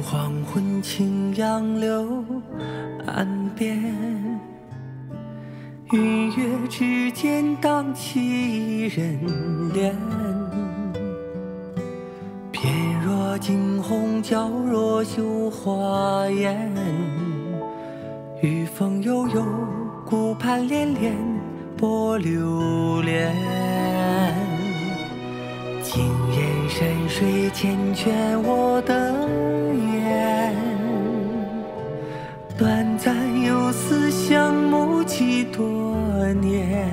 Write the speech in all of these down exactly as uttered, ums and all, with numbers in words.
黄昏，青杨柳岸边，云月之间荡起人恋。翩若惊鸿，皎若绣花颜。雨风悠悠，顾盼恋恋，波流连。惊艳山水缱绻我的眼，短暂游丝相慕几多年。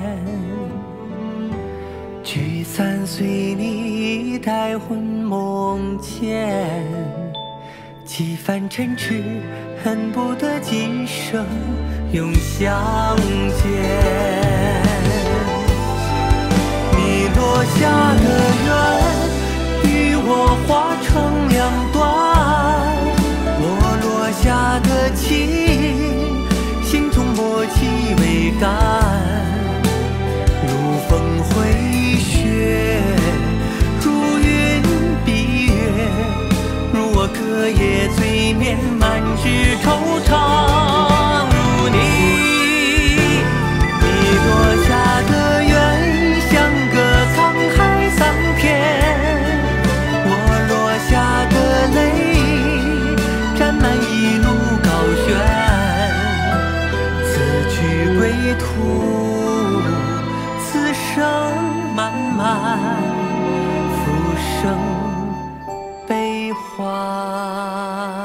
聚散随你待魂梦牵，几番尘痴恨不得今生永相见。你落下的缘与我化成两段，我落下的情心中默契未干。如风回雪，如云蔽月，如我隔夜醉眠，满纸惆怅。如你，你落下的缘像个沧海桑田，我落下的泪沾满一路高悬。此去归途，此生漫漫，浮生悲欢。